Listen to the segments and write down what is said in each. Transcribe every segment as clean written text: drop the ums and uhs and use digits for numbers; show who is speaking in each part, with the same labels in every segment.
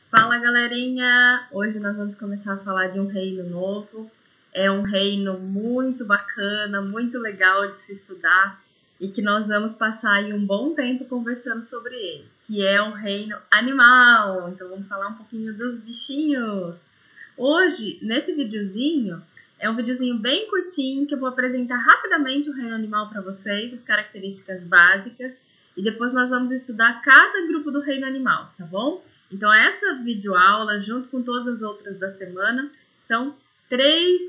Speaker 1: Fala, galerinha! Hoje nós vamos começar a falar de um reino novo. É um reino muito bacana, muito legal de se estudar e que nós vamos passar aí um bom tempo conversando sobre ele, que é o reino animal. Então vamos falar um pouquinho dos bichinhos. Hoje, nesse videozinho, é um videozinho bem curtinho que eu vou apresentar rapidamente o reino animal para vocês, as características básicas, e depois nós vamos estudar cada grupo do reino animal, tá bom? Então, essa videoaula, junto com todas as outras da semana, são três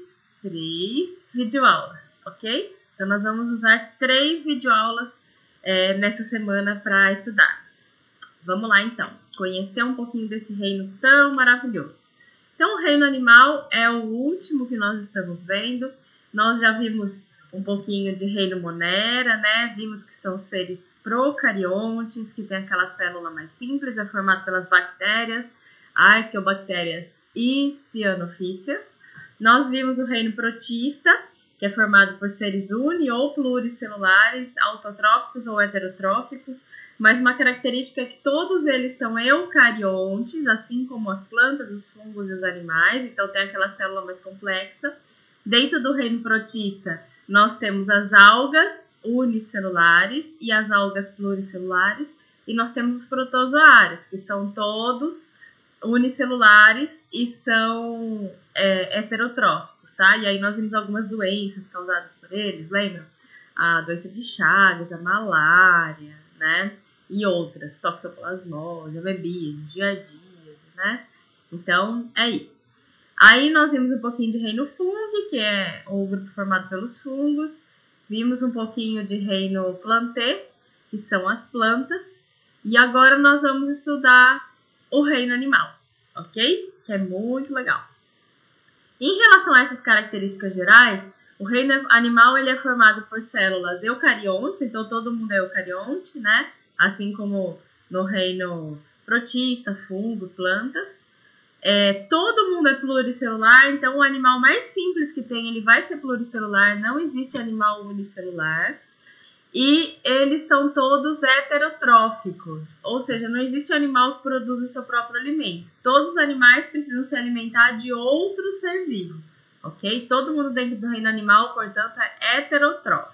Speaker 1: videoaulas, ok? Então, nós vamos usar 3 videoaulas nessa semana para estudarmos. Vamos lá, então, conhecer um pouquinho desse reino tão maravilhoso. Então, o reino animal é o último que nós estamos vendo. Nós já vimos um pouquinho de reino monera, né? Vimos que são seres procariontes, que tem aquela célula mais simples, é formado pelas bactérias, arqueobactérias e cianofícias. Nós vimos o reino protista, que é formado por seres uni- ou pluricelulares, autotróficos ou heterotróficos, mas uma característica é que todos eles são eucariontes, assim como as plantas, os fungos e os animais, então tem aquela célula mais complexa. Dentro do reino protista, nós temos as algas unicelulares e as algas pluricelulares, e nós temos os protozoários, que são todos unicelulares e são heterotróficos, tá? E aí nós vimos algumas doenças causadas por eles, lembram? A doença de Chagas, a malária, né? E outras, toxoplasmose, amebíase, giardíase, né? Então, é isso. Aí nós vimos um pouquinho de reino fungi, que é o grupo formado pelos fungos. Vimos um pouquinho de reino plantae, que são as plantas. E agora nós vamos estudar o reino animal, ok? Que é muito legal. Em relação a essas características gerais, o reino animal ele é formado por células eucariontes, então todo mundo é eucarionte, né? Assim como no reino protista, fungo, plantas. Todo mundo é pluricelular, então o animal mais simples que tem, ele vai ser pluricelular, não existe animal unicelular. E eles são todos heterotróficos, ou seja, não existe animal que produza seu próprio alimento. Todos os animais precisam se alimentar de outro ser vivo, ok? Todo mundo dentro do reino animal, portanto, é heterotrófico.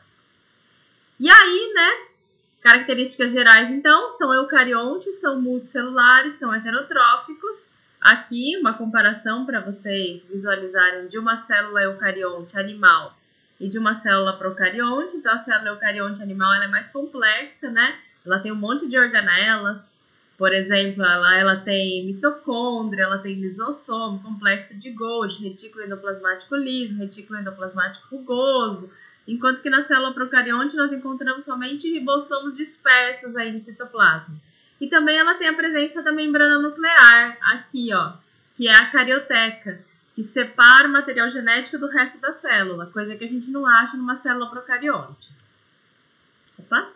Speaker 1: E aí, né, características gerais, então, são eucariontes, são multicelulares, são heterotróficos. Aqui, uma comparação para vocês visualizarem de uma célula eucarionte animal e de uma célula procarionte. Então, a célula eucarionte animal ela é mais complexa, né? Ela tem um monte de organelas. Por exemplo, ela tem mitocôndria, ela tem lisossomo, complexo de Golgi, retículo endoplasmático liso, retículo endoplasmático rugoso. Enquanto que na célula procarionte nós encontramos somente ribossomos dispersos aí no citoplasma. E também ela tem a presença da membrana nuclear, aqui, ó, que é a carioteca, que separa o material genético do resto da célula, coisa que a gente não acha numa célula procarionte. Opa!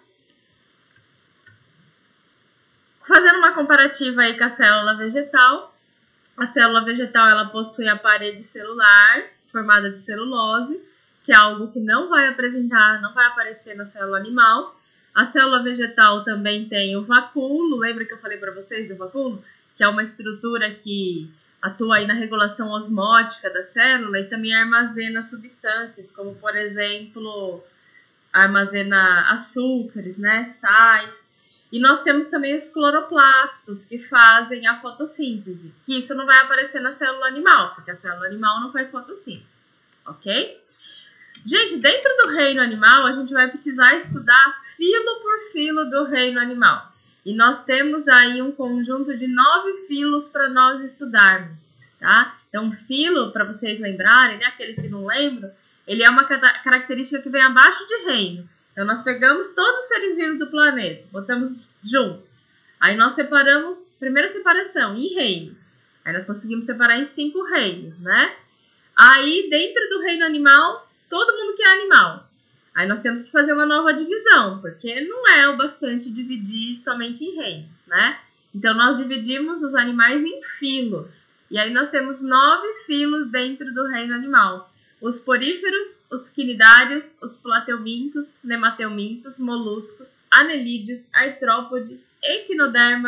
Speaker 1: Fazendo uma comparativa aí com a célula vegetal ela possui a parede celular, formada de celulose, que é algo que não vai aparecer na célula animal. A célula vegetal também tem o vacúolo, lembra que eu falei para vocês do vacúolo? Que é uma estrutura que atua aí na regulação osmótica da célula e também armazena substâncias, como por exemplo, armazena açúcares, né, sais. E nós temos também os cloroplastos, que fazem a fotossíntese, que isso não vai aparecer na célula animal, porque a célula animal não faz fotossíntese, ok? Gente, dentro do reino animal, a gente vai precisar estudar filo por filo do reino animal. E nós temos aí um conjunto de 9 filos para nós estudarmos, tá? Então, filo, para vocês lembrarem, né, aqueles que não lembram, ele é uma característica que vem abaixo de reino. Então, nós pegamos todos os seres vivos do planeta, botamos juntos. Aí nós separamos, primeira separação, em reinos. Aí nós conseguimos separar em 5 reinos, né? Aí, dentro do reino animal, todo mundo que é animal. Aí nós temos que fazer uma nova divisão, porque não é o bastante dividir somente em reinos, né? Então, nós dividimos os animais em filos. E aí nós temos 9 filos dentro do reino animal. Os poríferos, os quinidários, os plateumintos, nemateumintos, moluscos, anelídeos, artrópodes, equinodermas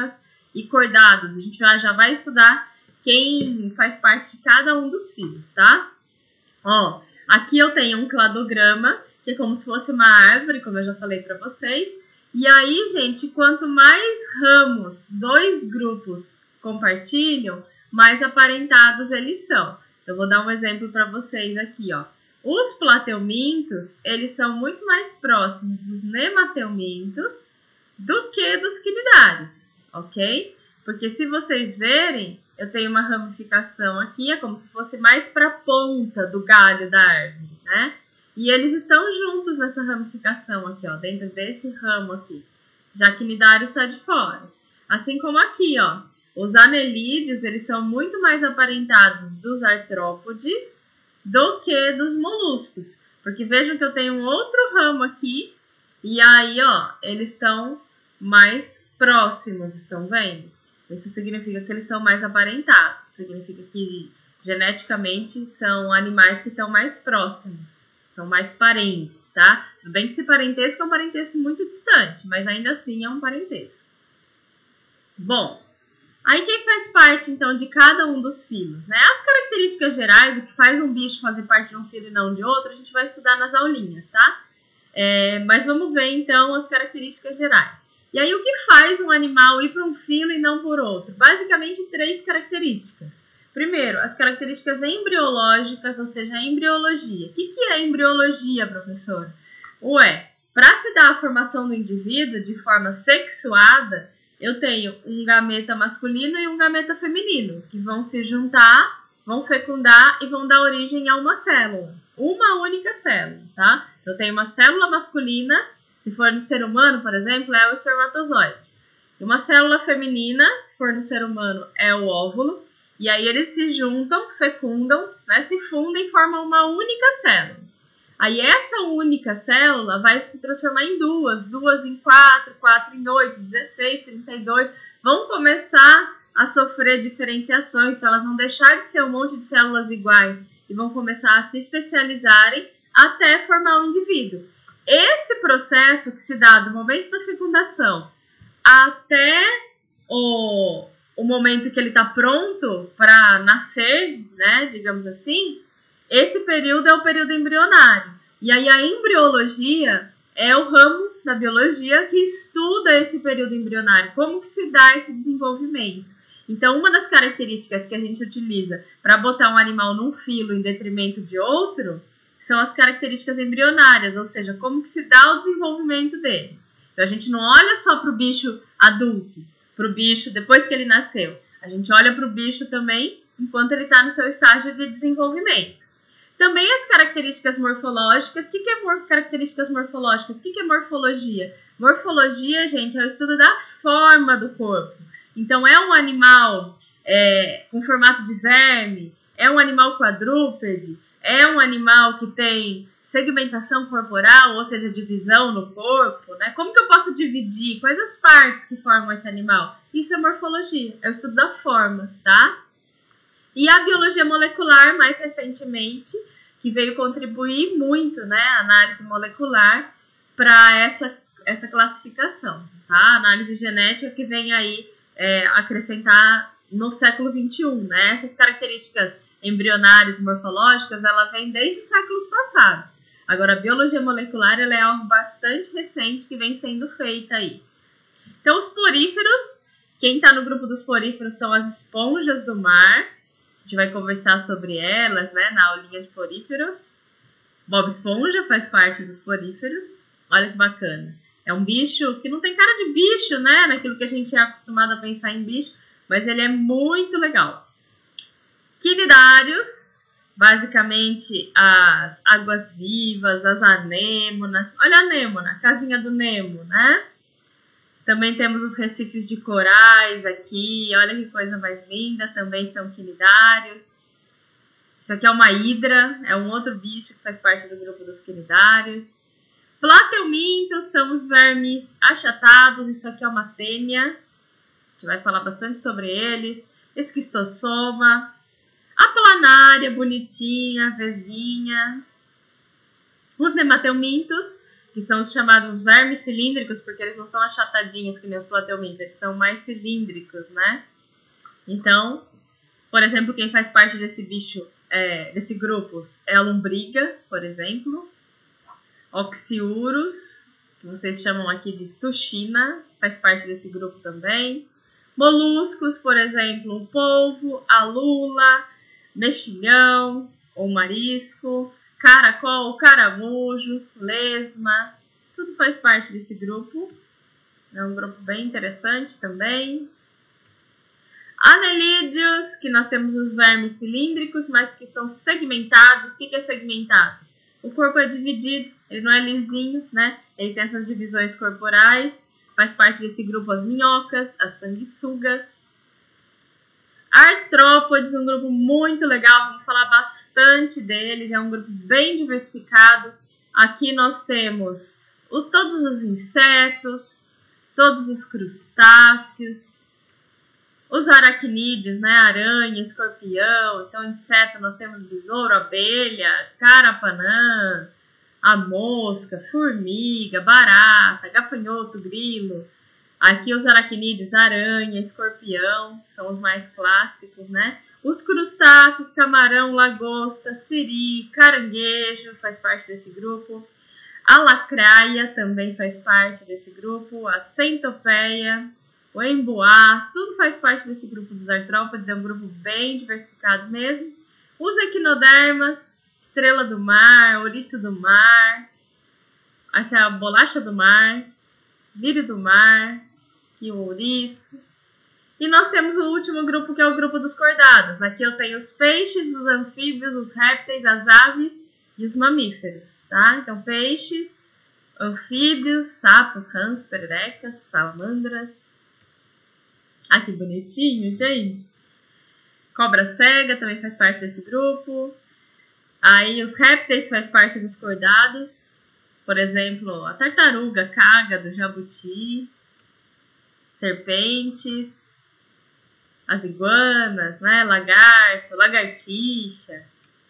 Speaker 1: e cordados. A gente já vai estudar quem faz parte de cada um dos filos, tá? Ó, aqui eu tenho um cladograma, que é como se fosse uma árvore, como eu já falei para vocês. E aí, gente, quanto mais ramos dois grupos compartilham, mais aparentados eles são. Eu vou dar um exemplo para vocês aqui, ó. Os plateumintos, eles são muito mais próximos dos nemateumintos do que dos quinidários, ok? Porque se vocês verem, eu tenho uma ramificação aqui, é como se fosse mais para a ponta do galho da árvore, né? E eles estão juntos nessa ramificação aqui, ó, dentro desse ramo aqui. Já que quinidário está de fora. Assim como aqui, ó, os anelídeos, eles são muito mais aparentados dos artrópodes do que dos moluscos. Porque vejam que eu tenho um outro ramo aqui, e aí, ó, eles estão mais próximos, estão vendo? Isso significa que eles são mais aparentados, significa que geneticamente são animais que estão mais próximos, são mais parentes, tá? Tudo bem que esse parentesco é um parentesco muito distante, mas ainda assim é um parentesco. Bom, aí quem faz parte, então, de cada um dos filos, né? As características gerais, o que faz um bicho fazer parte de um filo e não de outro, a gente vai estudar nas aulinhas, tá? Mas vamos ver, então, as características gerais. E aí, o que faz um animal ir para um filo e não por outro? Basicamente, 3 características. Primeiro, as características embriológicas, ou seja, a embriologia. O que é embriologia, professor? Para se dar a formação do indivíduo de forma sexuada, eu tenho um gameta masculino e um gameta feminino, que vão se juntar, vão fecundar e vão dar origem a uma célula. Uma única célula, tá? Eu tenho uma célula masculina, se for no ser humano, por exemplo, é o espermatozoide. E uma célula feminina, se for no ser humano, é o óvulo. E aí eles se juntam, fecundam, né, se fundem e formam uma única célula. Aí essa única célula vai se transformar em duas em 4, 4 em 8, 16, 32. Vão começar a sofrer diferenciações, então elas vão deixar de ser um monte de células iguais e vão começar a se especializarem até formar um indivíduo. Esse processo que se dá do momento da fecundação até o momento que ele está pronto para nascer, né, digamos assim, esse período é o período embrionário. E aí a embriologia é o ramo da biologia que estuda esse período embrionário, como que se dá esse desenvolvimento. Então, uma das características que a gente utiliza para botar um animal num filo em detrimento de outro são as características embrionárias, ou seja, como que se dá o desenvolvimento dele. Então, a gente não olha só para o bicho adulto, para o bicho depois que ele nasceu. A gente olha para o bicho também enquanto ele está no seu estágio de desenvolvimento. Também as características morfológicas. O que é características morfológicas? O que é morfologia? Morfologia, gente, é o estudo da forma do corpo. Então, é um animal com formato de verme, é um animal quadrúpede, é um animal que tem segmentação corporal, ou seja, divisão no corpo, né? Como que eu posso dividir? Quais as partes que formam esse animal? Isso é morfologia, é o estudo da forma, tá? E a biologia molecular, mais recentemente, que veio contribuir muito, né, a análise molecular para essa classificação, tá? A análise genética que vem aí acrescentar no século XXI, né? Essas características embrionárias e morfológicas, ela vem desde os séculos passados. Agora, a biologia molecular, ela é algo bastante recente que vem sendo feita aí. Então, os poríferos, quem está no grupo dos poríferos são as esponjas do mar. A gente vai conversar sobre elas, né, na aulinha de poríferos. Bob Esponja faz parte dos poríferos. Olha que bacana. É um bicho que não tem cara de bicho, né, naquilo que a gente é acostumado a pensar em bicho, mas ele é muito legal. Quinidários, basicamente as águas-vivas, as anêmonas. Olha a anêmona, a casinha do Nemo, né? Também temos os recifes de corais aqui, olha que coisa mais linda, também são quinidários. Isso aqui é uma hidra, é um outro bicho que faz parte do grupo dos quinidários. Plateumintos são os vermes achatados, isso aqui é uma tênia, a gente vai falar bastante sobre eles. Esquistossoma, a planária, bonitinha, vezinha. Os nemateumintos que são os chamados vermes cilíndricos, porque eles não são achatadinhos que nem os plateumintes, eles são mais cilíndricos, né? Então, por exemplo, quem faz parte desse bicho, desse grupo, é a lombriga, por exemplo. Oxiurus, que vocês chamam aqui de tuchina, faz parte desse grupo também. Moluscos, por exemplo, o polvo, a lula, mexilhão ou marisco, caracol, caramujo, lesma, tudo faz parte desse grupo. É um grupo bem interessante também. Anelídeos, que nós temos os vermes cilíndricos, mas que são segmentados. O que é segmentados? O corpo é dividido, ele não é lisinho, né? Ele tem essas divisões corporais. Faz parte desse grupo as minhocas, as sanguessugas. Artrópodes, um grupo muito legal, vamos falar bastante deles. É um grupo bem diversificado. Aqui nós temos todos os insetos, todos os crustáceos, os aracnídeos, né? Aranha, escorpião. Então, inseto, nós temos besouro, abelha, carapanã, a mosca, formiga, barata, gafanhoto, grilo. Aqui os aracnídeos, aranha, escorpião, são os mais clássicos, né? Os crustáceos, camarão, lagosta, siri, caranguejo, faz parte desse grupo. A lacraia também faz parte desse grupo. A centopeia, o emboá, tudo faz parte desse grupo dos artrópodes. É um grupo bem diversificado mesmo. Os equinodermas, estrela do mar, ouriço do mar, essa é a bolacha do mar, lírio do mar, e o ouriço. E nós temos o último grupo, que é o grupo dos cordados. Aqui eu tenho os peixes, os anfíbios, os répteis, as aves e os mamíferos, tá? Então, peixes, anfíbios, sapos, rãs, perecas, salamandras. Ah, que bonitinho, gente! Cobra cega também faz parte desse grupo. Aí os répteis faz parte dos cordados. Por exemplo, a tartaruga, cágado, jabuti, serpentes, as iguanas, né? Lagarto, lagartixa,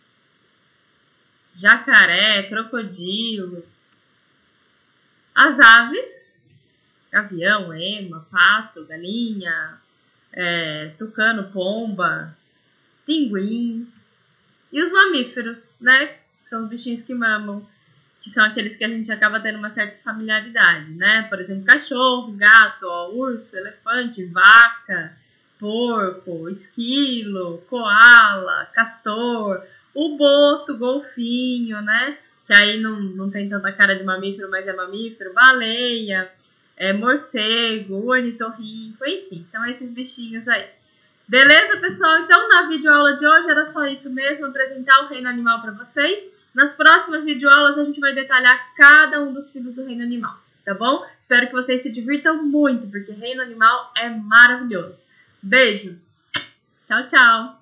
Speaker 1: jacaré, crocodilo. As aves, gavião, ema, pato, galinha, tucano, pomba, pinguim. E os mamíferos, né? São os bichinhos que mamam, que são aqueles que a gente acaba tendo uma certa familiaridade, né? Por exemplo, cachorro, gato, urso, elefante, vaca, porco, esquilo, coala, castor, o boto, golfinho, né? Que aí não tem tanta cara de mamífero, mas é mamífero, baleia, morcego, ornitorrinco, enfim, são esses bichinhos aí. Beleza, pessoal? Então, na videoaula de hoje era só isso mesmo, apresentar o reino animal para vocês. Nas próximas videoaulas a gente vai detalhar cada um dos filhos do reino animal, tá bom? Espero que vocês se divirtam muito, porque reino animal é maravilhoso. Beijo! Tchau, tchau!